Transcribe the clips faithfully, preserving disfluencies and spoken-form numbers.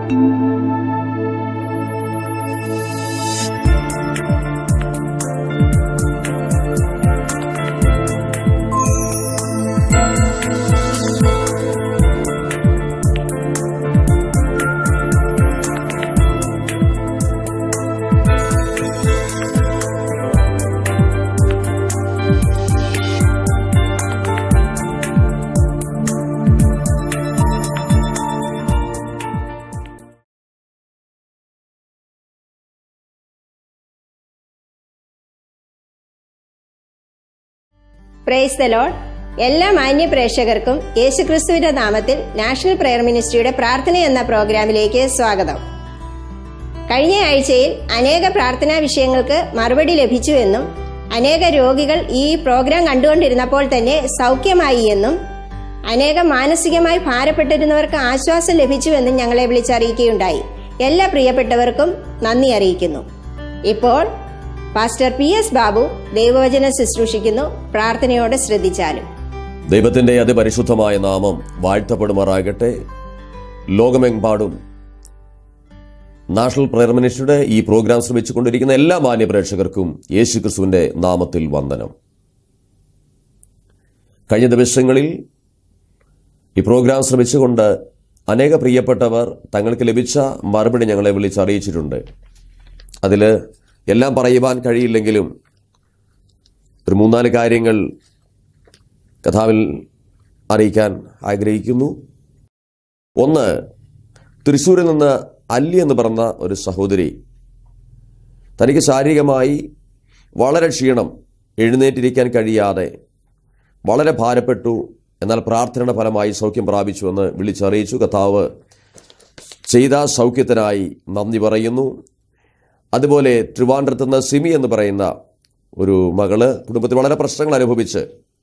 Praise the Lord. എല്ലാ മാന്യ പ്രേക്ഷകർക്കും യേശുക്രിസ്തുവിന്റെ നാമത്തിൽ നാഷണൽ പ്രയർ മിനിസ്ട്രിയുടെ പ്രാർത്ഥന എന്ന പ്രോഗ്രാമിലേക്ക് സ്വാഗതം. കഴിഞ്ഞ ആഴ്ചയിൽ അനേക പ്രാർത്ഥനാ വിഷയങ്ങൾക്ക് മറുപടി ലഭിച്ചുവെന്നും അനേക രോഗികൾ ഈ പ്രോഗ്രാം കണ്ടുകൊണ്ടിരുന്നപ്പോൾ തന്നെ സൗഖ്യമായി എന്നും അനേകം മാനസികമായി ഭാരപ്പെട്ടിരുന്നവർക്ക് ആശ്വാസം ലഭിച്ചുവെന്നും ഞങ്ങളെ വിളിച്ചറിയിക്കുകയുണ്ടായി. എല്ലാ പ്രിയപ്പെട്ടവർക്കും നന്ദി അറിയിക്കുന്നു. ഇപ്പോൾ പാസ്റ്റർ പി എസ് ബാബു ദൈവവചനം ശുശ്രൂഷിക്കുന്നു. പ്രാർത്ഥനയോടെ ശ്രദ്ധിച്ചാലും. ദൈവത്തിന്റെ അതിപരിശുദ്ധമായ നാമം വാഴ്ത്തപ്പെടുമാറാകട്ടെ. ലോകമെമ്പാടും നാഷണൽ പ്രയർ മിനിസ്ട്രിയുടെ ഈ പ്രോഗ്രാം ശ്രമിച്ചുകൊണ്ടിരിക്കുന്ന എല്ലാ മാന്യ പ്രേക്ഷകർക്കും യേശുക്രിസ്തുവിന്റെ നാമത്തിൽ വന്ദനം. കഴിഞ്ഞ ദിവസങ്ങളിൽ ഈ പ്രോഗ്രാം ശ്രമിച്ചുകൊണ്ട് അനേക പ്രിയപ്പെട്ടവർ തങ്ങൾക്ക് ലഭിച്ച മറുപടി ഞങ്ങളെ വിളിച്ചറിയിച്ചിട്ടുണ്ട്. അതിൽ എല്ലാം പറയുവാൻ കഴിയില്ലെങ്കിലും ഒരു മൂന്നാല് കാര്യങ്ങൾ കഥാവിൽ അറിയിക്കാൻ ആഗ്രഹിക്കുന്നു. ഒന്ന്, തൃശ്ശൂരിൽ നിന്ന് അല്ലി എന്ന് പറഞ്ഞ ഒരു സഹോദരി, തനിക്ക് ശാരീരികമായി വളരെ ക്ഷീണം, എഴുന്നേറ്റിരിക്കാൻ കഴിയാതെ വളരെ ഭാരപ്പെട്ടു, എന്നാൽ പ്രാർത്ഥനയുടെ ഫലമായി സൗഖ്യം പ്രാപിച്ചുവെന്ന് വിളിച്ചറിയിച്ചു. കർത്താവ് ചെയ്ത സൗഖ്യത്തിനായി നന്ദി പറയുന്നു. അതുപോലെ ട്രിവാൻഡ്രത്ത് നിന്ന് സിമി എന്ന് പറയുന്ന ഒരു മകള് കുടുംബത്തിൽ വളരെ പ്രശ്നങ്ങൾ അനുഭവിച്ച്,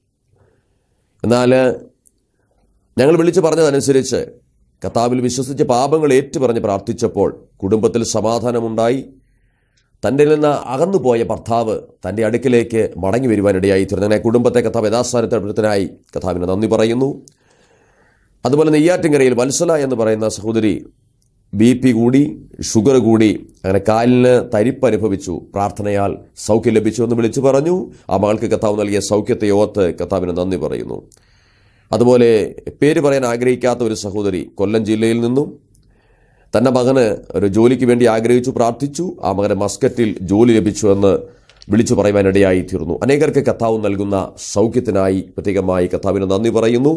എന്നാൽ ഞങ്ങൾ വിളിച്ചു പറഞ്ഞതനുസരിച്ച് കർത്താവിൽ വിശ്വസിച്ച് പാപങ്ങൾ ഏറ്റുപറഞ്ഞ് പ്രാർത്ഥിച്ചപ്പോൾ കുടുംബത്തിൽ സമാധാനമുണ്ടായി. തൻ്റെ നിന്ന് അകന്നുപോയ ഭർത്താവ് തൻ്റെ അടുക്കിലേക്ക് മടങ്ങി വരുവാനിടയായി തീർന്നു. കുടുംബത്തെ കർത്താവ് യഥാസ്ഥാനത്തിനായി കർത്താവിന് നന്ദി പറയുന്നു. അതുപോലെ നെയ്യാറ്റിൻകരയിൽ വത്സല എന്ന് പറയുന്ന സഹോദരി ബി പി കൂടി, ഷുഗർ കൂടി, അങ്ങനെ കാലിന് തരിപ്പ് അനുഭവിച്ചു. പ്രാർത്ഥനയാൽ സൗഖ്യം ലഭിച്ചു എന്ന് വിളിച്ചു പറഞ്ഞു. ആ മകൾക്ക് കർത്താവ് നൽകിയ സൗഖ്യത്തെ ഓർത്ത് കർത്താവിന് നന്ദി പറയുന്നു. അതുപോലെ പേര് പറയാൻ ആഗ്രഹിക്കാത്ത ഒരു സഹോദരി കൊല്ലം ജില്ലയിൽ നിന്നും തൻ്റെ മകന് ഒരു ജോലിക്ക് വേണ്ടി ആഗ്രഹിച്ചു, പ്രാർത്ഥിച്ചു. ആ മകന് മസ്കറ്റിൽ ജോലി ലഭിച്ചു എന്ന് വിളിച്ചു പറയുവാനിടയായി തീർന്നു. അനേകർക്ക് കർത്താവ് നൽകുന്ന സൗഖ്യത്തിനായി പ്രത്യേകമായി കർത്താവിന് നന്ദി പറയുന്നു.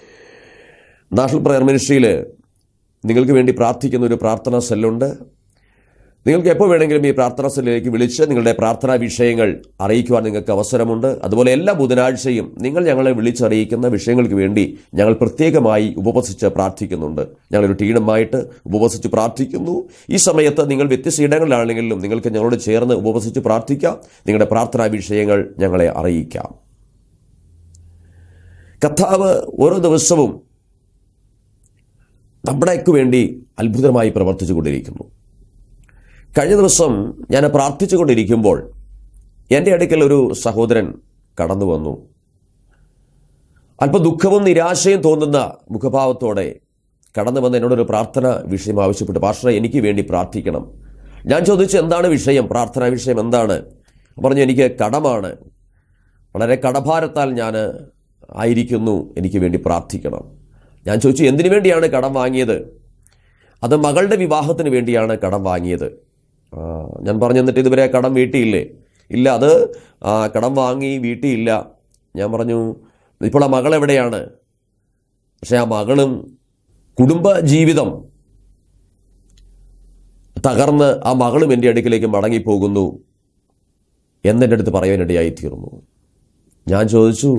നാഷണൽ പ്രയർ മിനിസ്ട്രിയിൽ നിങ്ങൾക്ക് വേണ്ടി പ്രാർത്ഥിക്കുന്ന ഒരു പ്രാർത്ഥനാ സെല്ലുണ്ട്. നിങ്ങൾക്ക് എപ്പോൾ വേണമെങ്കിലും ഈ പ്രാർത്ഥനാ സെല്ലിലേക്ക് വിളിച്ച് നിങ്ങളുടെ പ്രാർത്ഥനാ വിഷയങ്ങൾ അറിയിക്കുവാൻ നിങ്ങൾക്ക് അവസരമുണ്ട്. അതുപോലെ എല്ലാ ബുധനാഴ്ചയും നിങ്ങൾ ഞങ്ങളെ വിളിച്ചറിയിക്കുന്ന വിഷയങ്ങൾക്ക് വേണ്ടി ഞങ്ങൾ പ്രത്യേകമായി ഉപവസിച്ച് പ്രാർത്ഥിക്കുന്നുണ്ട്. ഞങ്ങളൊരു ടീമുമായിട്ട് ഉപവസിച്ച് പ്രാർത്ഥിക്കുന്നു. ഈ സമയത്ത് നിങ്ങൾ വ്യത്യസ്ത ഇടങ്ങളിലാണെങ്കിലും നിങ്ങൾക്ക് ഞങ്ങളോട് ചേർന്ന് ഉപവസിച്ച് പ്രാർത്ഥിക്കാം. നിങ്ങളുടെ പ്രാർത്ഥനാ വിഷയങ്ങൾ ഞങ്ങളെ അറിയിക്കാം. കർത്താവ് ഓരോ ദിവസവും നമ്മുടെക്ക് വേണ്ടി അത്ഭുതമായി പ്രവർത്തിച്ചു കൊണ്ടിരിക്കുന്നു. കഴിഞ്ഞ ദിവസം ഞാൻ പ്രാർത്ഥിച്ചു കൊണ്ടിരിക്കുമ്പോൾ എൻ്റെ അടുക്കൽ ഒരു സഹോദരൻ കടന്നു വന്നു. അല്പം ദുഃഖവും നിരാശയും തോന്നുന്ന മുഖഭാവത്തോടെ കടന്നു വന്ന് എന്നോടൊരു പ്രാർത്ഥന വിഷയം ആവശ്യപ്പെട്ടു. പാസ്റ്ററെ, എനിക്ക് വേണ്ടി പ്രാർത്ഥിക്കണം. ഞാൻ ചോദിച്ചു, എന്താണ് വിഷയം? പ്രാർത്ഥനാ വിഷയം എന്താണ്? പറഞ്ഞു, എനിക്ക് കടമാണ്, വളരെ കടഭാരത്താൽ ഞാൻ ആയിരിക്കുന്നു, എനിക്ക് വേണ്ടി പ്രാർത്ഥിക്കണം. ഞാൻ ചോദിച്ചു, എന്തിനു വേണ്ടിയാണ് കടം വാങ്ങിയത്? അത് മകളുടെ വിവാഹത്തിന് വേണ്ടിയാണ് കടം വാങ്ങിയത്. ഞാൻ പറഞ്ഞു, എന്നിട്ട് ഇതുവരെ കടം വീട്ടിയില്ലേ? ഇല്ല, അത് കടം വാങ്ങി വീട്ടിയില്ല. ഞാൻ പറഞ്ഞു, ഇപ്പോൾ ആ മകൾ എവിടെയാണ്? പക്ഷെ ആ മകളും കുടുംബ ജീവിതം തകർന്ന് ആ മകളും എൻ്റെ അടുക്കിലേക്ക് മടങ്ങിപ്പോകുന്നു എന്നെൻ്റെ അടുത്ത് പറയാനിടയായി തീർന്നു. ഞാൻ ചോദിച്ചു,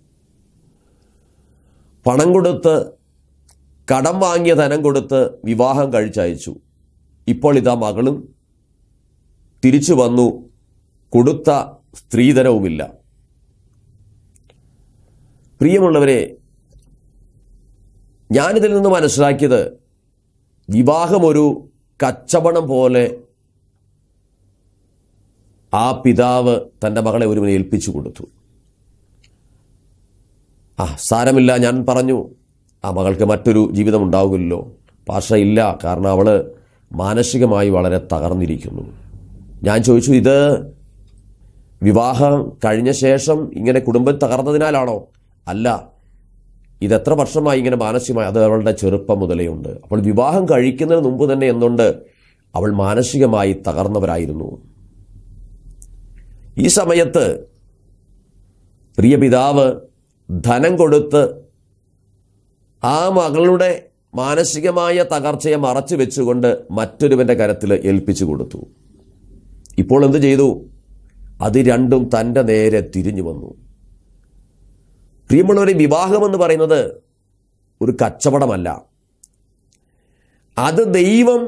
പണം കൊടുത്ത്, കടം വാങ്ങിയ ധനം കൊടുത്ത് വിവാഹം കഴിച്ചയച്ചു. ഇപ്പോൾ ഇതാ മകളും തിരിച്ചു വന്നു, കൊടുത്ത സ്ത്രീധനവുമില്ല. പ്രിയമുള്ളവരെ, ഞാനിതിൽ നിന്ന് മനസ്സിലാക്കിയത് വിവാഹം ഒരു കച്ചവടം പോലെ ആ പിതാവ് തൻ്റെ മകളെ ഒരുവനെ ഏൽപ്പിച്ചു കൊടുത്തു. ആ സാരമില്ല, ഞാൻ പറഞ്ഞു, ആ മകൾക്ക് മറ്റൊരു ജീവിതം ഉണ്ടാവുമല്ലോ, പാഷ ഇല്ല, കാരണം അവൾ മാനസികമായി വളരെ തകർന്നിരിക്കുന്നു. ഞാൻ ചോദിച്ചു, ഇത് വിവാഹം കഴിഞ്ഞ ശേഷം ഇങ്ങനെ കുടുംബം തകർന്നതിനാലാണോ? അല്ല, ഇതെത്ര വർഷമായി ഇങ്ങനെ മാനസികമായി? അത് അവളുടെ ചെറുപ്പം മുതലേ ഉണ്ട്. അപ്പോൾ വിവാഹം കഴിക്കുന്നതിന് മുമ്പ് തന്നെ എന്തുണ്ട്? അവൾ മാനസികമായി തകർന്നവരായിരുന്നു. ഈ സമയത്ത് പ്രിയ പിതാവ് ധനം കൊടുത്ത് ആ മകളുടെ മാനസികമായ തകർച്ചയെ മറച്ചു വെച്ചുകൊണ്ട് മറ്റൊരുവന്റെ കരത്തിൽ ഏൽപ്പിച്ചു കൊടുത്തു. ഇപ്പോൾ എന്ത് ചെയ്തു? അത് രണ്ടും തൻ്റെ നേരെ തിരിഞ്ഞു വന്നു. പ്രിയമുള്ളവരെ, വിവാഹമെന്ന് പറയുന്നത് ഒരു കച്ചവടമല്ല. അത് ദൈവം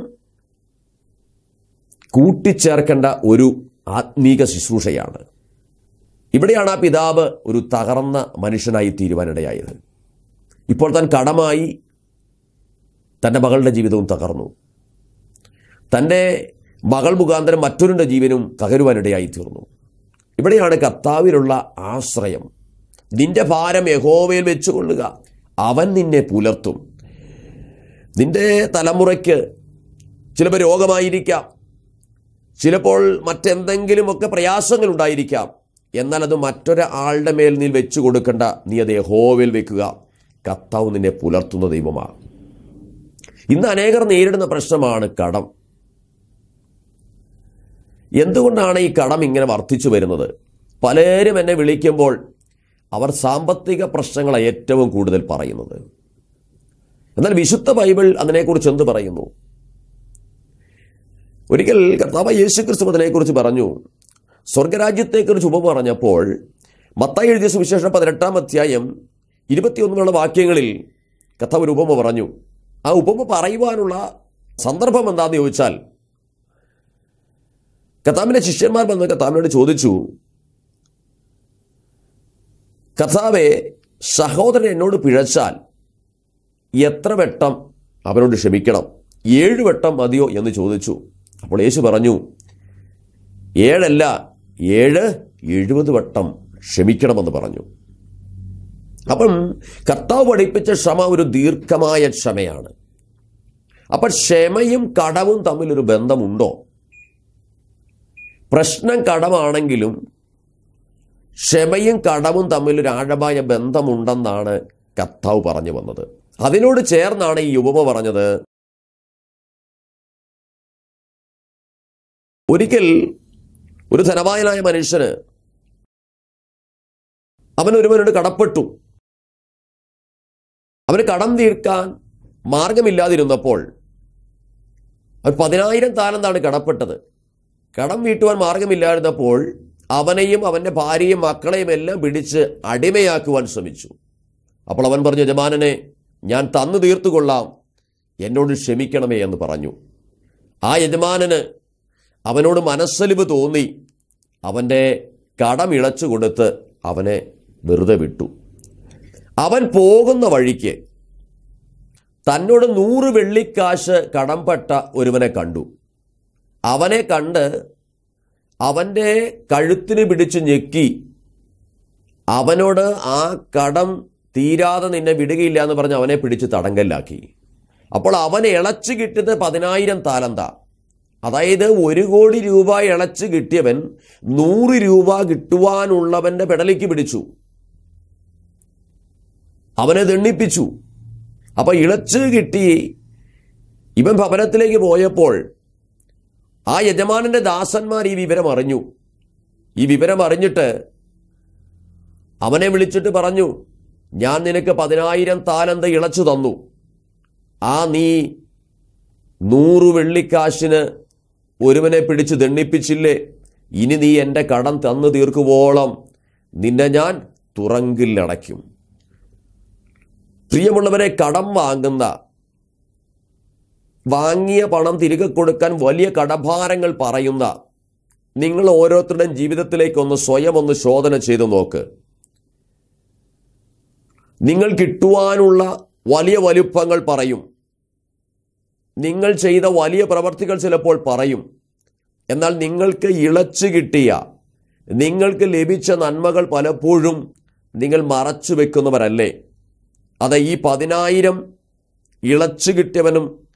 കൂട്ടിച്ചേർക്കേണ്ട ഒരു ആത്മീക ശുശ്രൂഷയാണ്. ഇവിടെയാണ് ആ പിതാവ് ഒരു തകർന്ന മനുഷ്യനായി തീരുവാനിടയായത്. ഇപ്പോൾ താൻ കടമായി തൻ്റെ മകളുടെ ജീവിതവും തകർന്നു. തൻ്റെ മകൾ മുഖാന്തരം മറ്റൊരുൻ്റെ ജീവനും തകരുവാനിടയായി തീർന്നു. ഇവിടെയാണ് കർത്താവിലുള്ള ആശ്രയം. നിന്റെ ഭാരം യഹോവയിൽ വെച്ചുകൊള്ളുക, അവൻ നിന്നെ പുലർത്തും. നിന്റെ തലമുറയ്ക്ക് ചിലപ്പോൾ രോഗമായിരിക്കാം, ചിലപ്പോൾ മറ്റെന്തെങ്കിലുമൊക്കെ പ്രയാസങ്ങൾ ഉണ്ടായിരിക്കാം. എന്നാൽ അത് മറ്റൊരാളുടെ മേൽ നീ വെച്ചു കൊടുക്കേണ്ട, നീ അത് യഹോവയിൽ വെക്കുക. കർത്താവ് നിന്നെ പുലർത്തുന്ന ദൈവമാണ്. ഇന്ന് അനേകർ നേരിടുന്ന പ്രശ്നമാണ് കടം. എന്തുകൊണ്ടാണ് ഈ കടം ഇങ്ങനെ വർദ്ധിച്ചു വരുന്നത്? പലരും എന്നെ വിളിക്കുമ്പോൾ അവർ സാമ്പത്തിക പ്രശ്നങ്ങളാണ് ഏറ്റവും കൂടുതൽ പറയുന്നത്. എന്നാൽ വിശുദ്ധ ബൈബിൾ അതിനെക്കുറിച്ച് എന്ത് പറയുന്നു? ഒരിക്കൽ കർത്താവ് യേശുക്രിസ്തു അതിനെക്കുറിച്ച് പറഞ്ഞു. സ്വർഗരാജ്യത്തെക്കുറിച്ച് ഉപമ പറഞ്ഞപ്പോൾ മത്തായി എഴുതിയ സുവിശേഷം പതിനെട്ടാം അധ്യായം ഇരുപത്തിയൊന്നിലുള്ള വാക്യങ്ങളിൽ കർത്താവ് ഒരു ഉപമ പറഞ്ഞു. ആ ഉപമ പറയുവാനുള്ള സന്ദർഭം എന്താണെന്ന് ചോദിച്ചാൽ, കർത്താവിൻ്റെ ശിഷ്യന്മാർ വന്ന് കർത്താവിനോട് ചോദിച്ചു, കർത്താവേ, സഹോദരൻ എന്നോട് പിഴച്ചാൽ എത്ര വട്ടം അവനോട് ക്ഷമിക്കണം? ഏഴ് വട്ടം മതിയോ എന്ന് ചോദിച്ചു. അപ്പോൾ യേശു പറഞ്ഞു, ഏഴല്ല, ഏഴ് എഴുപത് വട്ടം ക്ഷമിക്കണമെന്ന് പറഞ്ഞു. അപ്പം കർത്താവ് പഠിപ്പിച്ച ക്ഷമ ഒരു ദീർഘമായ ക്ഷമയാണ്. അപ്പം ക്ഷമയും കടവും തമ്മിലൊരു ബന്ധമുണ്ടോ? പ്രശ്നം കടമാണെങ്കിലും ക്ഷമയും കടവും തമ്മിലൊരു ആഴമായ ബന്ധമുണ്ടെന്നാണ് കർത്താവ് പറഞ്ഞു വന്നത്. അതിനോട് ചേർന്നാണ് ഈ ഉപമ പറഞ്ഞത്. ഒരിക്കൽ ഒരു ധനവാനായ മനുഷ്യന് അവൻ ഒരുവനോട് കടപ്പെട്ടു. അവന് കടം തീർക്കാൻ മാർഗമില്ലാതിരുന്നപ്പോൾ അവൻ പതിനായിരം താലന്താണ് കടപ്പെട്ടത്. കടം വീട്ടുവാൻ മാർഗമില്ലായിരുന്നപ്പോൾ അവനെയും അവൻ്റെ ഭാര്യയും മക്കളെയും എല്ലാം പിടിച്ച് അടിമയാക്കുവാൻ ശ്രമിച്ചു. അപ്പോൾ അവൻ പറഞ്ഞു, യജമാനനെ, ഞാൻ തന്നു തീർത്തുകൊള്ളാം, എന്നോട് ക്ഷമിക്കണമേ എന്ന് പറഞ്ഞു. ആ യജമാനന് അവനോട് മനസ്സലിവ് തോന്നി അവൻ്റെ കടം ഇളച്ചു കൊടുത്ത് അവനെ വെറുതെ വിട്ടു. അവൻ പോകുന്ന വഴിക്ക് തന്നോട് നൂറ് വെള്ളിക്കാശ് കടംപെട്ട ഒരുവനെ കണ്ടു. അവനെ കണ്ട് അവൻ്റെ കഴുത്തിന് പിടിച്ച് ഞെക്കി അവനോട് ആ കടം തീരാതെ നിന്നെ വിടുകയില്ല എന്ന് പറഞ്ഞ് അവനെ പിടിച്ച് തടങ്കലിലാക്കി. അപ്പോൾ അവൻ ഇളച്ചു കിട്ടിയത് പതിനായിരം താലന്ത. അതായത് ഒരു കോടി രൂപ ഇളച്ച് കിട്ടിയവൻ നൂറ് രൂപ കിട്ടുവാനുള്ളവൻ്റെ പെടലിക്ക് പിടിച്ചു, അവനെ ദണ്ഡിപ്പിച്ചു. അപ്പൊ ഇളച്ച് കിട്ടി ഇവൻ ഭവനത്തിലേക്ക് പോയപ്പോൾ ആ യജമാനന്റെ ദാസന്മാർ ഈ വിവരം അറിഞ്ഞു. ഈ വിവരം അറിഞ്ഞിട്ട് അവനെ വിളിച്ചിട്ട് പറഞ്ഞു, ഞാൻ നിനക്ക് പതിനായിരം താലന്ത് ഇളച്ചു തന്നു. ആ നീ നൂറ് വെള്ളിക്കാശിന് ഒരുവനെ പിടിച്ച് ദണ്ഡിപ്പിച്ചില്ലേ? ഇനി നീ എൻ്റെ കടം തന്നു തീർക്കുവോളം നിന്നെ ഞാൻ തുറങ്കിലടയ്ക്കും. പ്രിയമുള്ളവരെ, കടം വാങ്ങുന്ന വാങ്ങിയ പണം തിരികെ കൊടുക്കാൻ വലിയ കടഭാരങ്ങൾ പറയുന്ന നിങ്ങൾ ഓരോരുത്തരുടെയും ജീവിതത്തിലേക്കൊന്ന് സ്വയം ഒന്ന് ശോധന ചെയ്ത് നോക്ക്. നിങ്ങൾ കിട്ടുവാനുള്ള വലിയ വലുപ്പങ്ങൾ പറയും, നിങ്ങൾ ചെയ്ത വലിയ പ്രവർത്തികൾ ചിലപ്പോൾ പറയും. എന്നാൽ നിങ്ങൾക്ക് ഇളച്ചു കിട്ടിയ, നിങ്ങൾക്ക് ലഭിച്ച നന്മകൾ പലപ്പോഴും നിങ്ങൾ മറച്ചു വെക്കുന്നവരല്ലേ? അത് ഈ പതിനായിരം ഇളച്ചു കിട്ടിയവനും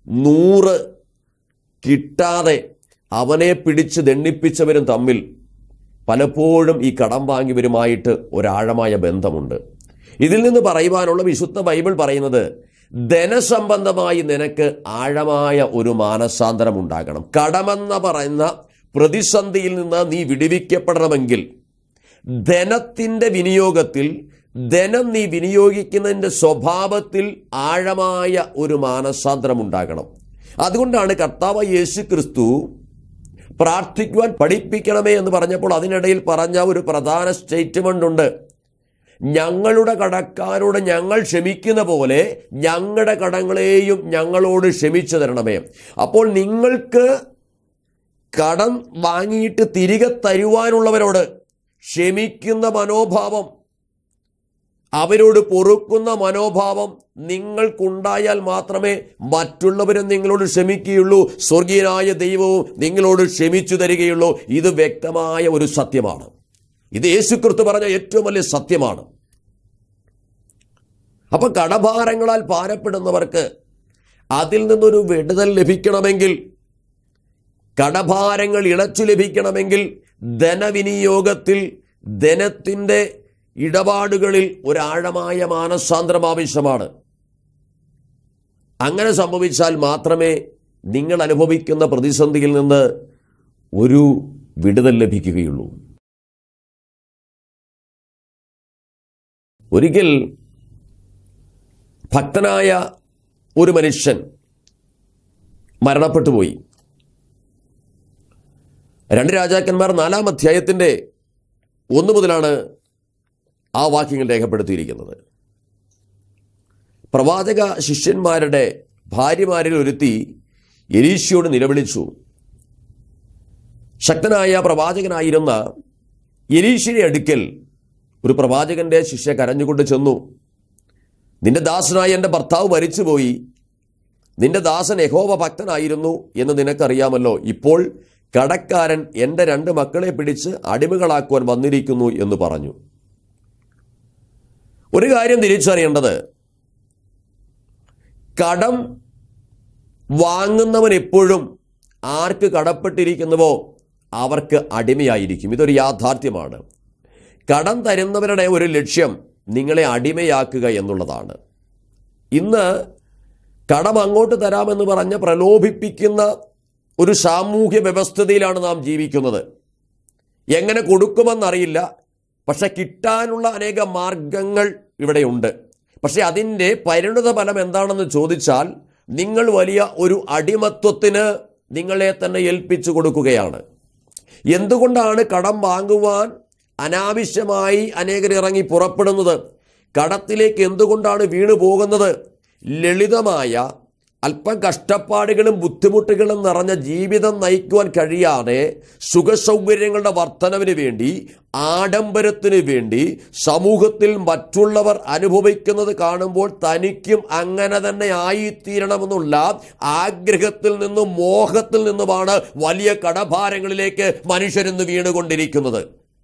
നൂറ് കിട്ടാതെ അവനെ പിടിച്ച് ദണ്ഡിപ്പിച്ചവരും തമ്മിൽ പലപ്പോഴും ഈ കടം വാങ്ങിയവരുമായിട്ട് ഒരാഴമായ ബന്ധമുണ്ട്. ഇതിൽ നിന്ന് പറയുവാനുള്ള വിശുദ്ധ ബൈബിൾ പറയുന്നത്, ധനസംബന്ധമായി നിനക്ക് ആഴമായ ഒരു മാനസാന്തരം ഉണ്ടാകണം. കടമെന്ന പറയുന്ന പ്രതിസന്ധിയിൽ നിന്ന് നീ വിടുവിക്കപ്പെടണമെങ്കിൽ ധനത്തിൻ്റെ വിനിയോഗത്തിൽ, ധനം നീ വിനിയോഗിക്കുന്നതിൻ്റെ സ്വഭാവത്തിൽ ആഴമായ ഒരു മാനസാന്തരം ഉണ്ടാകണം. അതുകൊണ്ടാണ് കർത്താവ് യേശു ക്രിസ്തു പ്രാർത്ഥിക്കുവാൻ പഠിപ്പിക്കണമേ എന്ന് പറഞ്ഞപ്പോൾ അതിനിടയിൽ പറഞ്ഞ ഒരു പ്രധാന സ്റ്റേറ്റ്മെന്റ് ഉണ്ട്. ഞങ്ങളുടെ കടക്കാരോട് ഞങ്ങൾ ക്ഷമിക്കുന്ന പോലെ ഞങ്ങളുടെ കടങ്ങളെയും ഞങ്ങളോട് ക്ഷമിച്ചു തരണമേ. അപ്പോൾ നിങ്ങൾക്ക് കടം വാങ്ങിയിട്ട് തിരികെ തരുവാനുള്ളവരോട് ക്ഷമിക്കുന്ന മനോഭാവം, അവരോട് പൊറുക്കുന്ന മനോഭാവം നിങ്ങൾക്കുണ്ടായാൽ മാത്രമേ മറ്റുള്ളവരും നിങ്ങളോട് ക്ഷമിക്കുകയുള്ളൂ, സ്വർഗീയനായ ദൈവവും നിങ്ങളോട് ക്ഷമിച്ചു തരികയുള്ളൂ. ഇത് വ്യക്തമായ ഒരു സത്യമാണ്. ഇത് യേശുക്രിസ്തു പറഞ്ഞ ഏറ്റവും വലിയ സത്യമാണ്. അപ്പൊ കടഭാരങ്ങളാൽ ഭാരപ്പെടുന്നവർക്ക് അതിൽ നിന്നൊരു വിടുതൽ ലഭിക്കണമെങ്കിൽ, കടഭാരങ്ങൾ ഇളച്ചു ലഭിക്കണമെങ്കിൽ ധനവിനിയോഗത്തിൽ, ധനത്തിൻ്റെ ഇടപാടുകളിൽ ഒരാഴമായ മാനസാന്തരം ആവശ്യമാണ്. അങ്ങനെ സംഭവിച്ചാൽ മാത്രമേ നിങ്ങൾ അനുഭവിക്കുന്ന പ്രതിസന്ധിയിൽ നിന്ന് ഒരു വിടുതൽ ലഭിക്കുകയുള്ളൂ. ഒരിക്കൽ ഭക്തനായ ഒരു മനുഷ്യൻ മരണപ്പെട്ടു പോയി. രണ്ട് രാജാക്കന്മാർ നാലാം അധ്യായത്തിൻ്റെ ഒന്ന് മുതലാണ് ആ വാക്യങ്ങൾ രേഖപ്പെടുത്തിയിരിക്കുന്നത്. പ്രവാചക ശിഷ്യന്മാരുടെ ഭാര്യമാരിൽ ഒരുത്തി എലീശയോട് നിലവിളിച്ചു. ശക്തനായ പ്രവാചകനായിരുന്ന എലീശയുടെ അടുക്കൽ ഒരു പ്രവാചകന്റെ ശിഷ്യ കരഞ്ഞുകൊണ്ട് ചെന്നു, നിന്റെ ദാസനായ എൻ്റെ ഭർത്താവ് മരിച്ചുപോയി, നിന്റെ ദാസൻ യഹോവ ഭക്തനായിരുന്നു എന്ന് നിനക്കറിയാമല്ലോ. ഇപ്പോൾ കടക്കാരൻ എൻ്റെ രണ്ട് മക്കളെ പിടിച്ച് അടിമകളാക്കുവാൻ വന്നിരിക്കുന്നു എന്ന് പറഞ്ഞു. ഒരു കാര്യം തിരിച്ചറിയേണ്ടത്, കടം വാങ്ങുന്നവൻ എപ്പോഴും ആർക്ക് കടപ്പെട്ടിരിക്കുന്നുവോ അവർക്ക് അടിമയായിരിക്കും. ഇതൊരു യാഥാർത്ഥ്യമാണ്. കടം തരുന്നവരുടെ ഒരു ലക്ഷ്യം നിങ്ങളെ അടിമയാക്കുക എന്നുള്ളതാണ്. ഇന്ന് കടം അങ്ങോട്ട് തരാമെന്ന് പറഞ്ഞ് പ്രലോഭിപ്പിക്കുന്ന ഒരു സാമൂഹ്യ വ്യവസ്ഥിതിയിലാണ് നാം ജീവിക്കുന്നത്. എങ്ങനെ കൊടുക്കുമെന്നറിയില്ല, പക്ഷെ കിട്ടാനുള്ള അനേക മാർഗങ്ങൾ ഇവിടെയുണ്ട്. പക്ഷെ അതിൻ്റെ പരിണിത ഫലം എന്താണെന്ന് ചോദിച്ചാൽ നിങ്ങൾ വലിയ ഒരു അടിമത്വത്തിന് നിങ്ങളെ തന്നെ ഏൽപ്പിച്ചു കൊടുക്കുകയാണ്. എന്തുകൊണ്ടാണ് കടം വാങ്ങുവാൻ അനാവശ്യമായി അനേകർ ഇറങ്ങി പുറപ്പെടുന്നത്? കടത്തിലേക്ക് എന്തുകൊണ്ടാണ് വീണു പോകുന്നത്? ലളിതമായ അല്പം കഷ്ടപ്പാടുകളും ബുദ്ധിമുട്ടുകളും നിറഞ്ഞ ജീവിതം നയിക്കുവാൻ കഴിയാതെ സുഖസൗകര്യങ്ങളുടെ വർധനവിന് വേണ്ടി, ആഡംബരത്തിന് വേണ്ടി സമൂഹത്തിൽ മറ്റുള്ളവർ അനുഭവിക്കുന്നത് കാണുമ്പോൾ തനിക്കും അങ്ങനെ തന്നെ ആയിത്തീരണമെന്നുള്ള ആഗ്രഹത്തിൽ നിന്നും മോഹത്തിൽ നിന്നുമാണ് വലിയ കടഭാരങ്ങളിലേക്ക് മനുഷ്യരിന്ന് വീണുകൊണ്ടിരിക്കുന്നത്.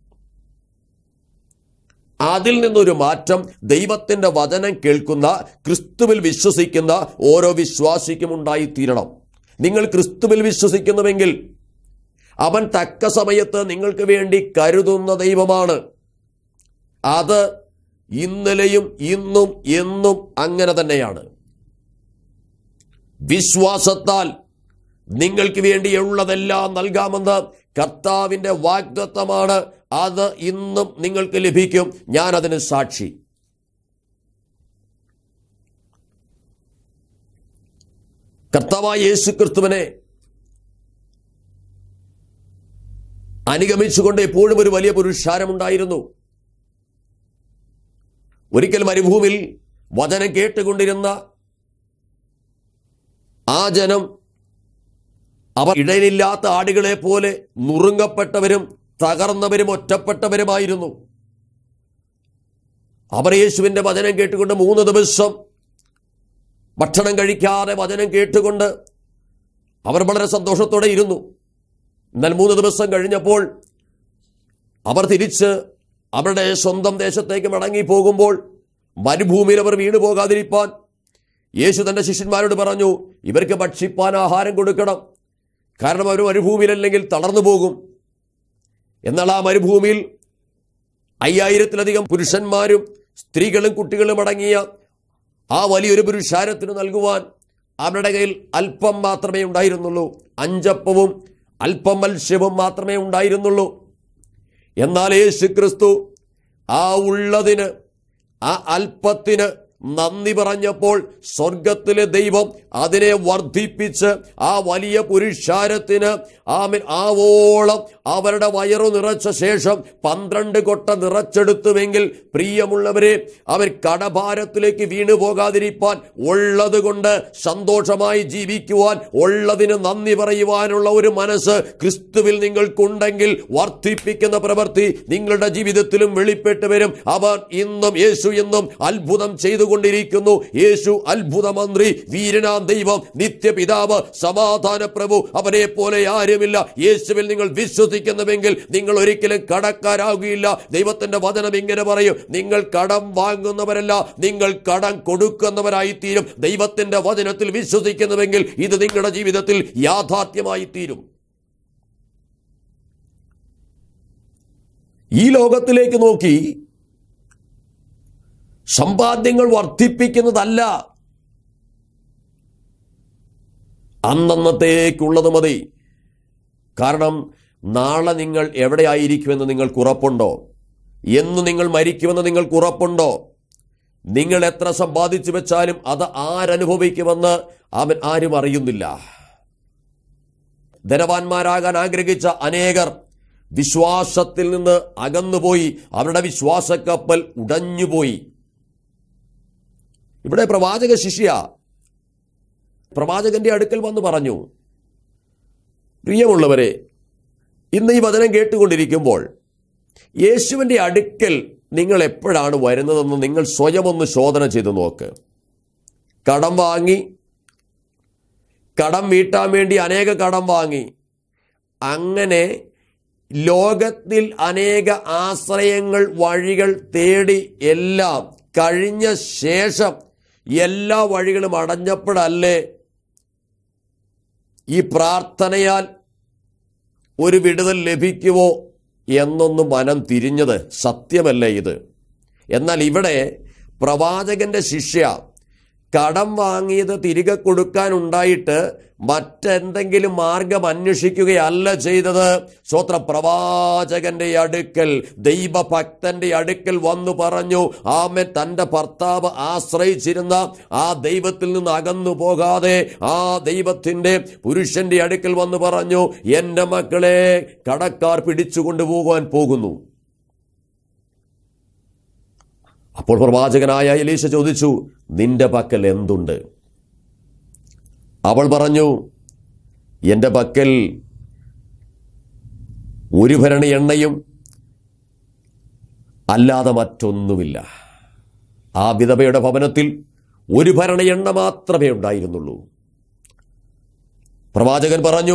അതിൽ നിന്നൊരു മാറ്റം ദൈവത്തിൻ്റെ വചനം കേൾക്കുന്ന, ക്രിസ്തുവിൽ വിശ്വസിക്കുന്ന ഓരോ വിശ്വാസിക്കും ഉണ്ടായിത്തീരണം. നിങ്ങൾ ക്രിസ്തുവിൽ വിശ്വസിക്കുന്നുവെങ്കിൽ അവൻ തക്ക സമയത്ത് നിങ്ങൾക്ക് വേണ്ടി കരുതുന്ന ദൈവമാണ്. അത് ഇന്നലെയും ഇന്നും എന്നും അങ്ങനെ തന്നെയാണ്. വിശ്വാസത്താൽ നിങ്ങൾക്ക് വേണ്ടിയുള്ളതെല്ലാം നൽകാമെന്ന് കർത്താവിൻ്റെ വാഗ്ദത്തമാണ്. അത് ഇന്നും നിങ്ങൾക്ക് ലഭിക്കും. ഞാൻ അതിന് സാക്ഷി. കർത്താവായ യേശുക്രിസ്തുവിനെ അനുഗമിച്ചുകൊണ്ട് എപ്പോഴും ഒരു വലിയ പുരുഷാരമുണ്ടായിരുന്നു. ഒരിക്കൽ മരുഭൂമിയിൽ വചനം കേട്ടുകൊണ്ടിരുന്ന ആ ജനം അവർ ഇടയിലില്ലാത്ത ആടുകളെ പോലെ നുറുങ്ങപ്പെട്ടവരും തകർന്നവരും ഒറ്റപ്പെട്ടവരുമായിരുന്നു. അവർ യേശുവിൻ്റെ വചനം കേട്ടുകൊണ്ട് മൂന്ന് ദിവസം ഭക്ഷണം കഴിക്കാതെ വചനം കേട്ടുകൊണ്ട് അവർ വളരെ സന്തോഷത്തോടെ ഇരുന്നു. എന്നാൽ മൂന്ന് ദിവസം കഴിഞ്ഞപ്പോൾ അവർ തിരിച്ച് അവരുടെ സ്വന്തം ദേശത്തേക്ക് മടങ്ങി പോകുമ്പോൾ മരുഭൂമിയിൽ അവർ വീണു പോകാതിരിപ്പാൻ യേശു തൻ്റെ ശിഷ്യന്മാരോട് പറഞ്ഞു, ഇവർക്ക് ഭക്ഷിപ്പാൻ ആഹാരം കൊടുക്കണം, കാരണം അവർ മരുഭൂമിയിലല്ലെങ്കിൽ തളർന്നു പോകും. എന്നാൽ ആ മരുഭൂമിയിൽ അയ്യായിരത്തിലധികം പുരുഷന്മാരും സ്ത്രീകളും കുട്ടികളും അടങ്ങിയ ആ വലിയൊരു പുരുഷാരത്തിന് നൽകുവാൻ അവരുടെ കയ്യിൽ അല്പം മാത്രമേ ഉണ്ടായിരുന്നുള്ളൂ. അഞ്ചപ്പവും അല്പം മത്സ്യവും മാത്രമേ ഉണ്ടായിരുന്നുള്ളൂ. എന്നാൽ യേശു ക്രിസ്തു ആ ഉള്ളതിന്, ആ അല്പത്തിന് നന്ദി പറഞ്ഞപ്പോൾ സ്വർഗത്തിലെ ദൈവം അതിനെ വർദ്ധിപ്പിച്ച് ആ വലിയ പുരുഷാരത്തിന് ആമേൻ ആവോളം അവരുടെ വയറു നിറച്ച ശേഷം പന്ത്രണ്ട് കൊട്ട നിറച്ചെടുത്തുവെങ്കിൽ, പ്രിയമുള്ളവരെ, അവർ കടഭാരത്തിലേക്ക് വീണു പോകാതിരിപ്പാൻ, ഉള്ളത് കൊണ്ട് സന്തോഷമായി ജീവിക്കുവാൻ, ഉള്ളതിന് നന്ദി പറയുവാനുള്ള ഒരു മനസ്സ് ക്രിസ്തുവിൽ നിങ്ങൾക്കുണ്ടെങ്കിൽ വർദ്ധിപ്പിക്കുന്ന പ്രവൃത്തി നിങ്ങളുടെ ജീവിതത്തിലും വെളിപ്പെട്ട് വരും. അവർ ഇന്നും, യേശു ഇന്നും അത്ഭുതം ചെയ്തു കൊണ്ടിരിക്കുന്നു. യേശു അത്ഭുത മന്ത്രി, വീരനാം ദൈവം, നിത്യപിതാവ്, സമാധാന പ്രഭു, അവനെ പോലെ ആരുമില്ല. യേശുവിൽ നിങ്ങൾ വിശ്വസിക്കുന്നുവെങ്കിൽ നിങ്ങൾ ഒരിക്കലും കടക്കാരാകുകയില്ല. ദൈവത്തിന്റെ വചനം ഇങ്ങനെ പറയും, നിങ്ങൾ കടം വാങ്ങുന്നവരല്ല, നിങ്ങൾ കടം കൊടുക്കുന്നവരായി തീരും. ദൈവത്തിന്റെ വചനത്തിൽ വിശ്വസിക്കുന്നുവെങ്കിൽ ഇത് നിങ്ങളുടെ ജീവിതത്തിൽ യാഥാർത്ഥ്യമായി തീരും. ഈ ലോകത്തിലേക്ക് നോക്കി സമ്പാദ്യങ്ങൾ വർദ്ധിപ്പിക്കുന്നതല്ല, അന്നന്നത്തേക്കുള്ളത് മതി. കാരണം നാളെ നിങ്ങൾ എവിടെയായിരിക്കുമെന്ന് നിങ്ങൾക്ക് ഉറപ്പുണ്ടോ? എന്ന് നിങ്ങൾ മരിക്കുമെന്ന് നിങ്ങൾക്ക് ഉറപ്പുണ്ടോ? നിങ്ങൾ എത്ര സമ്പാദിച്ചു വെച്ചാലും അത് ആരനുഭവിക്കുമെന്ന് അവൻ ആരും അറിയുന്നില്ല. ധനവാന്മാരാകാൻ ആഗ്രഹിച്ച അനേകർ വിശ്വാസത്തിൽ നിന്ന് അകന്നുപോയി. അവരുടെ വിശ്വാസക്കപ്പൽ ഉടഞ്ഞുപോയി. ഇവിടെ പ്രവാചക ശിഷ്യ പ്രവാചകന്റെ അടുക്കൽ വന്ന് പറഞ്ഞു, പ്രിയമുള്ളവരെ, ഇന്ന് ഈ വചനം കേട്ടുകൊണ്ടിരിക്കുമ്പോൾ യേശുവിൻ്റെ അടുക്കൽ നിങ്ങൾ എപ്പോഴാണ് വരുന്നതെന്ന് നിങ്ങൾ സ്വയം ഒന്ന് ശോധന ചെയ്ത് നോക്ക്. കടം വാങ്ങി, കടം വീട്ടാൻ വേണ്ടി അനേക കടം വാങ്ങി, അങ്ങനെ ലോകത്തിൽ അനേക ആശ്രയങ്ങൾ, വഴികൾ തേടി എല്ലാം കഴിഞ്ഞ ശേഷം എല്ലാ വഴികളും അടഞ്ഞപ്പോഴല്ലേ ഈ പ്രാർത്ഥനയാൽ ഒരു വിടുതൽ ലഭിക്കുമോ എന്നൊന്ന് മനം തിരിഞ്ഞത്? സത്യമല്ലേ ഇത്? എന്നാൽ ഇവിടെ പ്രവാചകന്റെ ശിഷ്യ കടം വാങ്ങിയത് തിരികെ കൊടുക്കാനുണ്ടായിട്ട് മറ്റെന്തെങ്കിലും മാർഗം അന്വേഷിക്കുകയല്ല ചെയ്തത്. സ്വത്ര പ്രവാചകന്റെ അടുക്കൽ, ദൈവഭക്തന്റെ അടുക്കൽ വന്നു പറഞ്ഞു, ആമേൻ, തൻ്റെ ഭർത്താവ് ആശ്രയിച്ചിരുന്ന ആ ദൈവത്തിൽ നിന്ന് അകന്നു പോകാതെ ആ ദൈവത്തിൻ്റെ പുരുഷന്റെ അടുക്കൽ വന്നു പറഞ്ഞു, എൻ്റെ മക്കളെ കടക്കാർ പിടിച്ചു കൊണ്ടുപോകാൻ പോകുന്നു. അപ്പോൾ പ്രവാചകനായ എലീശ ചോദിച്ചു, നിന്റെ പക്കൽ എന്തുണ്ട്? അവൾ പറഞ്ഞു, എൻ്റെ പക്കൽ ഒരു ഭരണി എണ്ണയും അല്ലാതെ മറ്റൊന്നുമില്ല. ആ വിധവയുടെ ഭവനത്തിൽ ഒരു ഭരണി എണ്ണ മാത്രമേ ഉണ്ടായിരുന്നുള്ളൂ. പ്രവാചകൻ പറഞ്ഞു,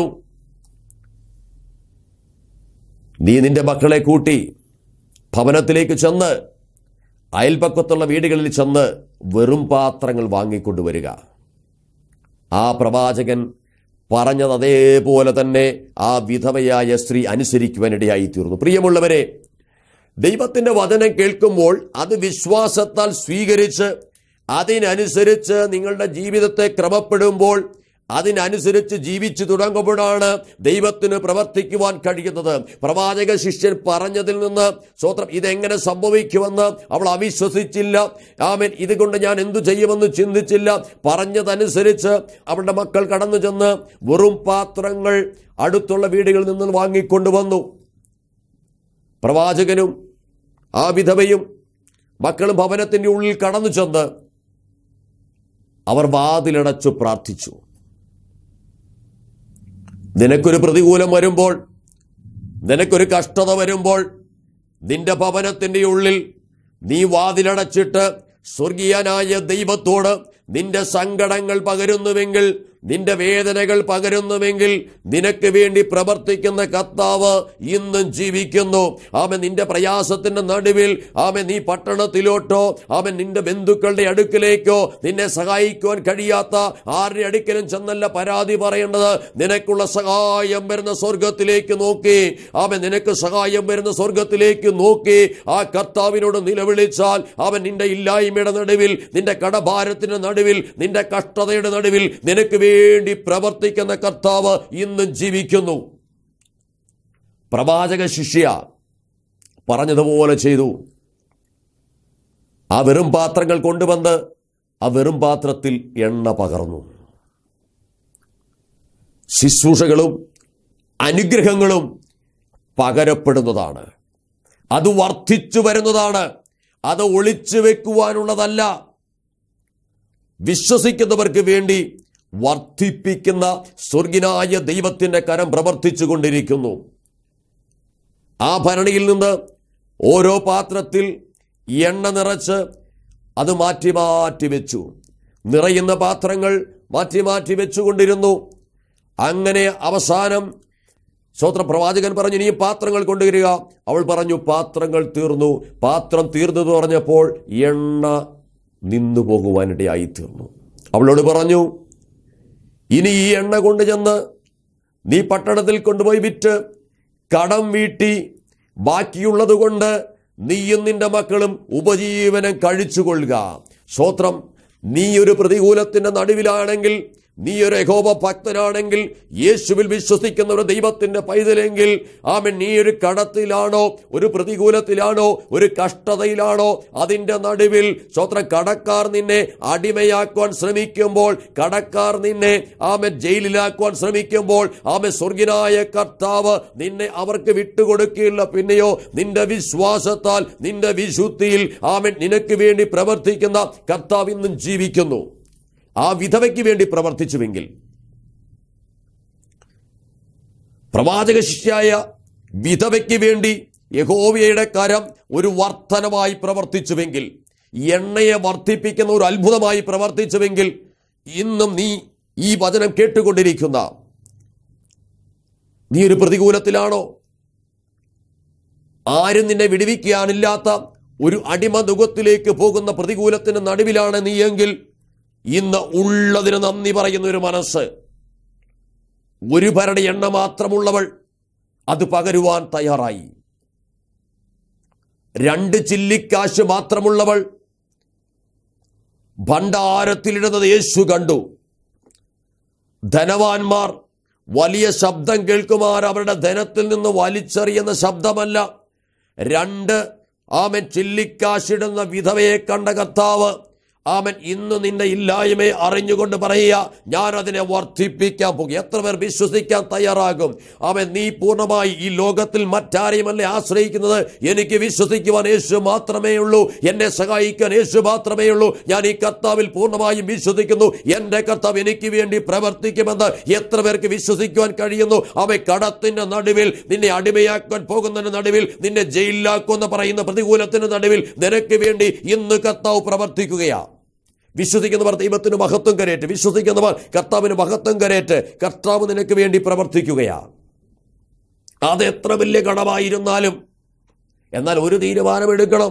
നീ നിന്റെ മക്കളെ കൂട്ടി ഭവനത്തിലേക്ക് ചെന്ന് അയൽപക്കത്തുള്ള വീടുകളിൽ ചെന്ന് വെറും പാത്രങ്ങൾ വാങ്ങിക്കൊണ്ടുവരിക. ആ പ്രവാചകൻ പറഞ്ഞത് അതേപോലെ തന്നെ ആ വിധവയായ സ്ത്രീ അനുസരിക്കുവാനിടയായി തീർന്നു. പ്രിയമുള്ളവരെ, ദൈവത്തിൻ്റെ വചനം കേൾക്കുമ്പോൾ അത് വിശ്വാസത്താൽ സ്വീകരിച്ച് അതിനനുസരിച്ച് നിങ്ങളുടെ ജീവിതത്തെ ക്രമപ്പെടുമ്പോൾ, അതിനനുസരിച്ച് ജീവിച്ചു തുടങ്ങുമ്പോഴാണ് ദൈവത്തിന് പ്രവർത്തിക്കുവാൻ കഴിയുന്നത്. പ്രവാചക ശിഷ്യൻ പറഞ്ഞതിൽ നിന്ന് സ്വത്രം ഇതെങ്ങനെ സംഭവിക്കുമെന്ന് അവൾ അവിശ്വസിച്ചില്ല. ആമേൻ, ഇതുകൊണ്ട് ഞാൻ എന്തു ചെയ്യുമെന്ന് ചിന്തിച്ചില്ല. പറഞ്ഞതനുസരിച്ച് അവളുടെ മക്കൾ കടന്നു ചെന്ന് വെറും പാത്രങ്ങൾ അടുത്തുള്ള വീടുകളിൽ നിന്ന് വാങ്ങിക്കൊണ്ടുവന്നു. പ്രവാചകനും ആ വിധവയും മക്കളും ഭവനത്തിൻ്റെ ഉള്ളിൽ കടന്നു ചെന്ന് അവർ വാതിലടച്ചു പ്രാർത്ഥിച്ചു. നിനക്കൊരു പ്രതികൂലം വരുമ്പോൾ, നിനക്കൊരു കഷ്ടത വരുമ്പോൾ, നിന്റെ ഭവനത്തിൻ്റെ ഉള്ളിൽ നീ വാതിലടച്ചിട്ട് സ്വർഗീയനായ ദൈവത്തോട് നിന്റെ സങ്കടങ്ങൾ പകരുന്നുവെങ്കിൽ നിന്റെ വേദനകൾ പകരുന്നുവെങ്കിൽ നിനക്ക് വേണ്ടി പ്രവർത്തിക്കുന്ന കർത്താവ് ഇന്നും ജീവിക്കുന്നു. ആമേൻ. നിന്റെ പ്രയാസത്തിന്റെ നടുവിൽ ആമേൻ നീ പട്ടണത്തിലോട്ടോ ആമേൻ നിന്റെ ബന്ധുക്കളുടെ അടുക്കിലേക്കോ നിന്നെ സഹായിക്കുവാൻ കഴിയാത്ത ആരുടെ അടുക്കലും ചെന്നല്ല പരാതി പറയേണ്ടത്. നിനക്കുള്ള സഹായം വരുന്ന സ്വർഗത്തിലേക്ക് നോക്കി ആമേൻ നിനക്ക് സഹായം വരുന്ന സ്വർഗത്തിലേക്ക് നോക്കി ആ കർത്താവിനോട് നിലവിളിച്ചാൽ അവൻ നിന്റെ ഇല്ലായ്മയുടെ നടുവിൽ, നിന്റെ കടഭാരത്തിന്റെ നടുവിൽ, നിന്റെ കഷ്ടതയുടെ നടുവിൽ നിനക്ക് വേണ്ടി പ്രവർത്തിക്കുന്ന കർത്താവ് ഇന്നും ജീവിക്കുന്നു. പ്രവാചക ശിഷ്യ പറഞ്ഞതുപോലെ ചെയ്തു. ആ വെറും പാത്രങ്ങൾ കൊണ്ടുവന്ന് ആ വെറും പാത്രത്തിൽ എണ്ണ പകർന്നു. ശുശ്രൂഷകളും അനുഗ്രഹങ്ങളും പകരപ്പെടുന്നതാണ്. അത് വർദ്ധിച്ചു വരുന്നതാണ്. അത് ഒളിച്ചു വെക്കുവാനുള്ളതല്ല. വിശ്വസിക്കുന്നവർക്ക് വേണ്ടി വർദ്ധിപ്പിക്കുന്ന സ്വർഗിനായ ദൈവത്തിന്റെ കരം പ്രവർത്തിച്ചു കൊണ്ടിരിക്കുന്നു. ആ ഭരണിയിൽ നിന്ന് ഓരോ പാത്രത്തിൽ എണ്ണ നിറച്ച് അത് മാറ്റി മാറ്റി വെച്ചു. നിറയുന്ന പാത്രങ്ങൾ മാറ്റി മാറ്റി വെച്ചുകൊണ്ടിരുന്നു. അങ്ങനെ അവസാനം സ്തോത്ര പ്രവാചകൻ പറഞ്ഞു, ഇനി പാത്രങ്ങൾ കൊണ്ടുവരിക. അവൾ പറഞ്ഞു, പാത്രങ്ങൾ തീർന്നു. പാത്രം തീർന്നു എന്ന് പറഞ്ഞപ്പോൾ എണ്ണ നിന്നു പോകുവാനിടയായി തീർന്നു. അവളോട് പറഞ്ഞു, ഇനി ഈ എണ്ണ കൊണ്ട് ചെന്ന് നീ പട്ടണത്തിൽ കൊണ്ടുപോയി വിറ്റ് കടം വീട്ടി ബാക്കിയുള്ളത് കൊണ്ട് നീയും നിന്റെ മക്കളും ഉപജീവനം കഴിച്ചുകൊള്ളുക. സ്തോത്രം. നീ ഒരു പ്രതികൂലത്തിന്റെ നടുവിലാണെങ്കിൽ, നീ ഒരു യഹോവ ഭക്തനാണെങ്കിൽ, യേശുവിൽ വിശ്വസിക്കുന്ന ഒരു ദൈവത്തിന്റെ പൈതലെങ്കിൽ, ആമേൻ, നീ ഒരു കടത്തിലാണോ, ഒരു പ്രതികൂലത്തിലാണോ, ഒരു കഷ്ടതയിലാണോ, അതിന്റെ നടുവിൽ സ്തോത്രം കടക്കാർ നിന്നെ അടിമയാക്കുവാൻ ശ്രമിക്കുമ്പോൾ, കടക്കാർ നിന്നെ ആമേൻ ജയിലിലാക്കുവാൻ ശ്രമിക്കുമ്പോൾ, ആമേൻ സ്വർഗിനായ കർത്താവ് നിന്നെ അവർക്ക് വിട്ടുകൊടുക്കുകയില്ല. പിന്നെയോ നിന്റെ വിശ്വാസത്താൽ, നിന്റെ വിശുദ്ധിയിൽ ആമേൻ നിനക്ക് വേണ്ടി പ്രവർത്തിക്കുന്ന കർത്താവ് ഇന്നും ജീവിക്കുന്നു. ആ വിധവയ്ക്ക് വേണ്ടി പ്രവർത്തിച്ചുവെങ്കിൽ, പ്രവാചക ശിഷ്യായ വിധവയ്ക്ക് വേണ്ടി യഹോവയുടെ കരം ഒരു വർധനമായി പ്രവർത്തിച്ചുവെങ്കിൽ, എണ്ണയെ വർദ്ധിപ്പിക്കുന്ന ഒരു അത്ഭുതമായി പ്രവർത്തിച്ചുവെങ്കിൽ, ഇന്നും നീ ഈ വചനം കേട്ടുകൊണ്ടിരിക്കുന്ന നീ ഒരു പ്രതികൂലത്തിലാണോ, ആരും നിന്നെ വിടുവിക്കാനില്ലാത്ത ഒരു അടിമനുഖത്തിലേക്ക് പോകുന്ന പ്രതികൂലത്തിന് നടുവിലാണ് നീയെങ്കിൽ, ഇന്ന് ഉള്ളതിന് നന്ദി പറയുന്ന ഒരു മനസ്സ്, ഒരു ഭരണ എണ്ണ മാത്രമുള്ളവൾ അത് പകരുവാൻ തയ്യാറായി. രണ്ട് ചില്ലിക്കാശ് മാത്രമുള്ളവൾ ഭണ്ഡാരത്തിലിടുന്നത് യേശു കണ്ടു. ധനവാന്മാർ വലിയ ശബ്ദം കേൾക്കുമാർ അവരുടെ ധനത്തിൽ നിന്ന് വലിച്ചെറിയുന്ന ശബ്ദമല്ല, രണ്ട് ആമൻ ചില്ലിക്കാശിടുന്ന വിധവയെ കണ്ട കർത്താവ് ആമൻ ഇന്ന് നിന്റെ ഇല്ലായ്മയെ അറിഞ്ഞുകൊണ്ട് പറയുക, ഞാൻ അതിനെ വർദ്ധിപ്പിക്കാൻ പോകും. എത്ര പേർ വിശ്വസിക്കാൻ തയ്യാറാകും? ആമൻ, നീ പൂർണ്ണമായി ഈ ലോകത്തിൽ മറ്റാരെയുമല്ലേ ആശ്രയിക്കുന്നത്. എനിക്ക് വിശ്വസിക്കുവാൻ യേശു മാത്രമേ ഉള്ളൂ. എന്നെ സഹായിക്കാൻ യേശു മാത്രമേ ഉള്ളൂ. ഞാൻ ഈ കർത്താവിൽ പൂർണ്ണമായും വിശ്വസിക്കുന്നു. എൻ്റെ കർത്താവ് എനിക്ക് വേണ്ടി പ്രവർത്തിക്കുമെന്ന് എത്ര പേർക്ക് വിശ്വസിക്കുവാൻ കഴിയുന്നു? അവൻ കടത്തിന്റെ നടുവിൽ, നിന്നെ അടിമയാക്കാൻ പോകുന്നതിന്റെ നടുവിൽ, നിന്നെ ജയിലിലാക്കുമെന്ന് പറയുന്ന പ്രതികൂലത്തിന്റെ നടുവിൽ നിനക്ക് വേണ്ടി ഇന്ന് കർത്താവ് പ്രവർത്തിക്കുകയാണ്. വിശ്വസിക്കുന്നവർ ദൈവത്തിന് മഹത്വം കരേറ്റ്, വിശ്വസിക്കുന്നവർ കർത്താവിന് മഹത്വം കരേറ്റ്. കർത്താവ് നിനക്ക് വേണ്ടി പ്രവർത്തിക്കുകയാണ്. അത് എത്ര വലിയ കടമായിരുന്നാലും, എന്നാൽ ഒരു തീരുമാനമെടുക്കണം.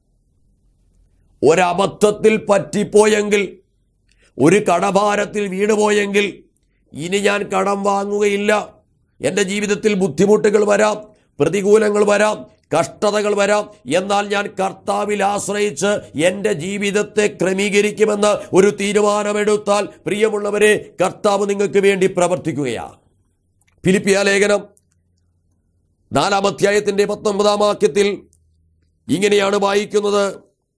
ഒരബദ്ധത്തിൽ പറ്റിപ്പോയെങ്കിൽ, ഒരു കടഭാരത്തിൽ വീണുപോയെങ്കിൽ, ഇനി ഞാൻ കടം വാങ്ങുകയില്ല. എൻ്റെ ജീവിതത്തിൽ ബുദ്ധിമുട്ടുകൾ വരാം, പ്രതികൂലങ്ങൾ വരാം, കഷ്ടതകൾ വരാം, എന്നാൽ ഞാൻ കർത്താവിൽ ആശ്രയിച്ച് എൻ്റെ ജീവിതത്തെ ക്രമീകരിക്കുമെന്ന് ഒരു തീരുമാനമെടുത്താൽ, പ്രിയമുള്ളവരെ, കർത്താവ് നിങ്ങൾക്ക് വേണ്ടി പ്രവർത്തിക്കുകയാണ്. ഫിലിപ്പിയ ലേഖനം നാലാം അധ്യായത്തിന്റെ പത്തൊമ്പതാം വാക്യത്തിൽ ഇങ്ങനെയാണ് വായിക്കുന്നത്: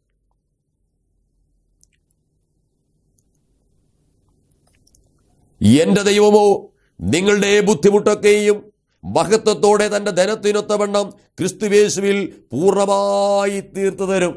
എന്റെ ദൈവമോ നിങ്ങളുടെ ബുദ്ധിമുട്ടൊക്കെയും മഹത്വത്തോടെ തന്റെ ധനത്തിനൊത്തവണ്ണം ക്രിസ്തുയേശുവിൽ പൂർണ്ണമായി തീർത്തു തരും.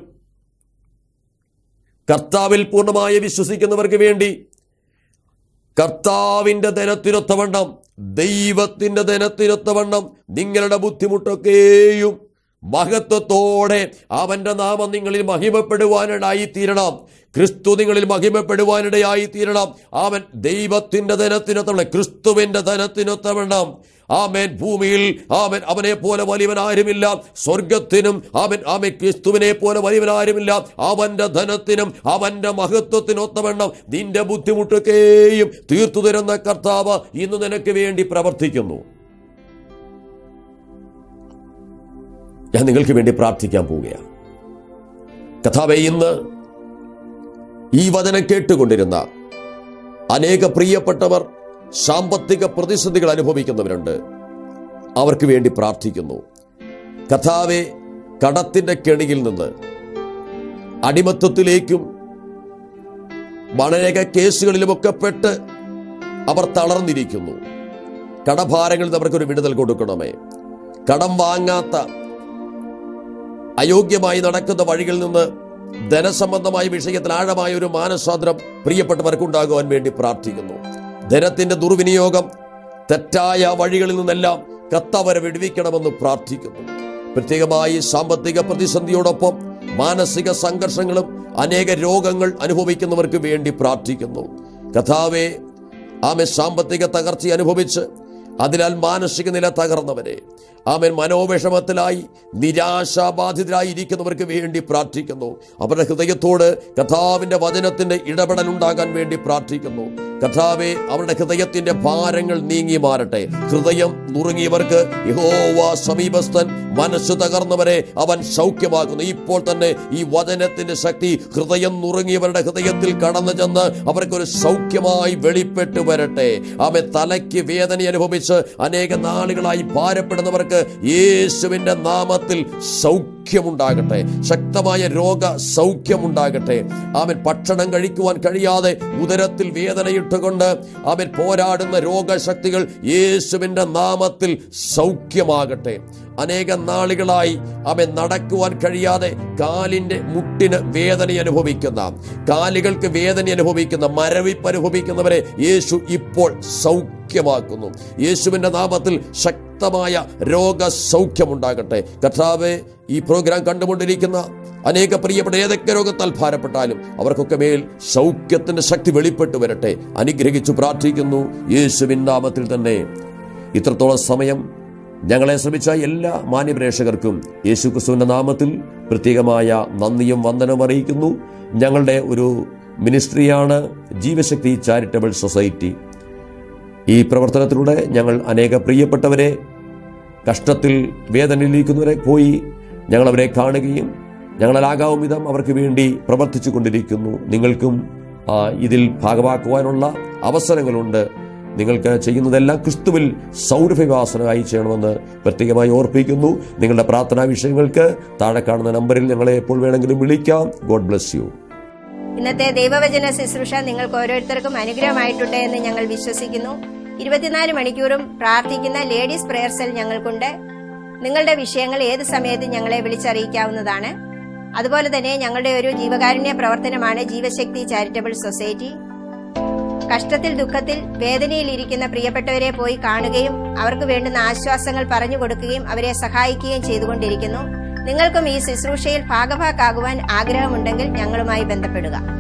കർത്താവിൽ പൂർണ്ണമായി വിശ്വസിക്കുന്നവർക്ക് വേണ്ടി കർത്താവിന്റെ ധനത്തിനൊത്തവണ്ണം, ദൈവത്തിന്റെ ധനത്തിനൊത്തവണ്ണം നിങ്ങളുടെ ബുദ്ധിമുട്ടൊക്കെയും മഹത്വത്തോടെ അവന്റെ നാമം നിങ്ങളിൽ മഹിമപ്പെടുവാനിടയായി തീരണം. ക്രിസ്തു നിങ്ങളിൽ മഹിമപ്പെടുവാനിടയായി തീരണം. അവൻ ദൈവത്തിന്റെ ധനത്തിനൊത്തവണ്ണം, ക്രിസ്തുവിന്റെ ധനത്തിനൊത്തവണ്ണം ആമേൻ ഭൂമിയിൽ ആമേൻ അവനെ പോലെ വലിയവൻ ആരുമില്ല. സ്വർഗത്തിനും അവൻ ആമേൻ ക്രിസ്തുവിനെ പോലെ വലിയവൻ ആരുമില്ല. അവന്റെ ധനത്തിനും അവന്റെ മഹത്വത്തിനൊത്തവണ്ണം നിന്റെ ബുദ്ധിമുട്ടൊക്കെയും തീർത്തു തരുന്ന കർത്താവ് ഇന്ന് നിനക്ക് വേണ്ടി പ്രവർത്തിക്കുന്നു. ഞാൻ നിങ്ങൾക്ക് വേണ്ടി പ്രാർത്ഥിക്കാൻ പോവുകയാണ്. കർത്താവേ, ഇന്ന് ഈ വചനം കേട്ടുകൊണ്ടിരുന്ന അനേക പ്രിയപ്പെട്ടവർ സാമ്പത്തിക പ്രതിസന്ധികൾ അനുഭവിക്കുന്നവരുണ്ട്. അവർക്ക് വേണ്ടി പ്രാർത്ഥിക്കുന്നു. കർത്താവേ, കടത്തിന്റെ കെണിയിൽ നിന്ന് അടിമത്വത്തിലേക്കും അനേക കേസുകളിലുമൊക്കെ പെട്ട് അവർ തളർന്നിരിക്കുന്നു. കടഭാരങ്ങളിൽ നിന്ന് അവർക്കൊരു വിടുതൽ കൊടുക്കണമേ. കടം വാങ്ങാത്ത അയോഗ്യമായി നടക്കുന്ന വഴികളിൽ നിന്ന് ധനസംബന്ധമായ വിഷയത്തിൽ ആഴമായ ഒരു മാനസാന്തരം പ്രിയപ്പെട്ടവർക്കുണ്ടാകുവാൻ വേണ്ടി പ്രാർത്ഥിക്കുന്നു. ധനത്തിന്റെ ദുർവിനിയോഗം, തെറ്റായ വഴികളിൽ നിന്നെല്ലാം കർത്താവരെ വിടുവിക്കണമെന്ന് പ്രാർത്ഥിക്കുന്നു. പ്രത്യേകമായി സാമ്പത്തിക പ്രതിസന്ധിയോടൊപ്പം മാനസിക സംഘർഷങ്ങളും അനേക രോഗങ്ങൾ അനുഭവിക്കുന്നവർക്ക് വേണ്ടി പ്രാർത്ഥിക്കുന്നു. കർത്താവേ, ആമേൻ സാമ്പത്തിക തകർച്ച അനുഭവിച്ച് അതിനാൽ മാനസിക നില തകർന്നവരെ, ആമേൻ മനോവിഷമത്തിലായി നിരാശാബാധിതരായി ഇരിക്കുന്നവർക്ക് വേണ്ടി പ്രാർത്ഥിക്കുന്നു. അവരുടെ ഹൃദയത്തോട് കർത്താവിന്റെ വചനത്തിന്റെ ഇടപെടൽ ഉണ്ടാകാൻ വേണ്ടി പ്രാർത്ഥിക്കുന്നു. കർത്താവേ, അവരുടെ ഹൃദയത്തിന്റെ ഭാരങ്ങൾ നീങ്ങി മാറട്ടെ. ഹൃദയം നുറുങ്ങിയവർക്ക് യഹോവ സമീപസ്ഥൻ, മനസ്സ് തകർന്നവരെ അവൻ സൗഖ്യമാക്കുന്നു. ഇപ്പോൾ തന്നെ ഈ വചനത്തിന്റെ ശക്തി ഹൃദയം നുറുങ്ങിയവരുടെ ഹൃദയത്തിൽ കടന്നു ചെന്ന് അവർക്കൊരു സൗഖ്യമായി വെളിപ്പെട്ട് വരട്ടെ. അവൻ തലയ്ക്ക് വേദന അനുഭവിച്ച് അനേക നാളുകളായി ഭാരപ്പെടുന്നവർക്ക് യേശുവിന്റെ നാമത്തിൽ സൗഖ്യമുണ്ടാകട്ടെ. ശക്തമായ രോഗ സൗഖ്യമുണ്ടാകട്ടെ. അവൻ ഭക്ഷണം കഴിക്കുവാൻ കഴിയാതെ ഉദരത്തിൽ വേദനയിട്ടുകൊണ്ട് അവൻ പോരാടുന്ന രോഗശക്തികൾ യേശുവിന്റെ നാമത്തിൽ സൗഖ്യമാകട്ടെ. അനേക നാളുകളായി അവൻ നടക്കുവാൻ കഴിയാതെ കാലിന്റെ മുട്ടിന് വേദന അനുഭവിക്കുന്ന, കാലുകൾക്ക് വേദന അനുഭവിക്കുന്ന, മരവിപ്പ് അനുഭവിക്കുന്നവരെ യേശു ഇപ്പോൾ സൗഖ്യമാക്കുന്നു. യേശുവിന്റെ നാമത്തിൽ ശക്തമായ രോഗസൗഖ്യമുണ്ടാകട്ടെ. കർത്താവേ, ഈ പ്രോഗ്രാം കണ്ടുകൊണ്ടിരിക്കുന്ന അനേക പ്രിയപ്പെട്ട ഏതൊക്കെ രോഗത്താൽ ഭാരപ്പെട്ടാലും അവർക്കൊക്കെ മേൽ സൗഖ്യത്തിന്റെ ശക്തി വെളിപ്പെട്ടു വരട്ടെ. അനുഗ്രഹിച്ചു പ്രാർത്ഥിക്കുന്നു യേശുവിൻ നാമത്തിൽ തന്നെ. ഇത്രത്തോളം സമയം ഞങ്ങളെ ശ്രമിച്ച എല്ലാ മാന്യപ്രേക്ഷകർക്കും യേശു ക്രിസ്തുവിന്റെ നാമത്തിൽ പ്രത്യേകമായ നന്ദിയും വന്ദനവും അറിയിക്കുന്നു. ഞങ്ങളുടെ ഒരു മിനിസ്ട്രിയാണ് ജീവശക്തി ചാരിറ്റബിൾ സൊസൈറ്റി. ഈ പ്രവർത്തനത്തിലൂടെ ഞങ്ങൾ അനേക പ്രിയപ്പെട്ടവരെ, കഷ്ടത്തിൽ വേദനയിലിരിക്കുന്നവരെ പോയി ഞങ്ങളവരെ കാണുകയും ഞങ്ങളാകാവും വിധം അവർക്ക് വേണ്ടി പ്രവർത്തിച്ചു കൊണ്ടിരിക്കുന്നു. നിങ്ങൾക്കും ഇതിൽ ഭാഗമാക്കുവാനുള്ള അവസരങ്ങളുണ്ട്. നിങ്ങൾക്ക് ചെയ്യുന്നതെല്ലാം ക്രിസ്തുവിൽ സൗരഭ്യവാസനമായി ചെയ്യണമെന്ന് പ്രത്യേകമായി ഓർപ്പിക്കുന്നു. നിങ്ങളുടെ പ്രാർത്ഥനാ വിഷയങ്ങൾക്ക് താഴെ കാണുന്ന നമ്പറിൽ ഞങ്ങളെ എപ്പോൾ വേണമെങ്കിലും വിളിക്കാം. God bless you. ഇന്നത്തെ ദൈവവചന ശുശ്രൂഷ നിങ്ങൾക്ക് ഓരോരുത്തർക്കും അനുഗ്രഹമായിട്ടുണ്ട് എന്ന് ഞങ്ങൾ വിശ്വസിക്കുന്നു. ഇരുപത്തിനാല് മണിക്കൂറും പ്രാർത്ഥിക്കുന്ന ലേഡീസ് പ്രയർ സെൽ ഞങ്ങൾക്കുണ്ട്. നിങ്ങളുടെ വിഷയങ്ങൾ ഏത് സമയത്തും ഞങ്ങളെ വിളിച്ചറിയിക്കാവുന്നതാണ്. അതുപോലെ തന്നെ ഞങ്ങളുടെ ഒരു ജീവകാരുണ്യ പ്രവർത്തനമാണ് ജീവശക്തി ചാരിറ്റബിൾ സൊസൈറ്റി. കഷ്ടത്തിൽ, ദുഃഖത്തിൽ, വേദനയിൽ ഇരിക്കുന്ന പ്രിയപ്പെട്ടവരെ പോയി കാണുകയും അവർക്ക് വേണ്ടുന്ന ആശ്വാസങ്ങൾ പറഞ്ഞു കൊടുക്കുകയും അവരെ സഹായിക്കുകയും ചെയ്തുകൊണ്ടിരിക്കുന്നു. നിങ്ങൾക്കും ഈ ശുശ്രൂഷയിൽ ഭാഗഭാക്കാകുവാൻ ആഗ്രഹമുണ്ടെങ്കിൽ ഞങ്ങളുമായി ബന്ധപ്പെടുക.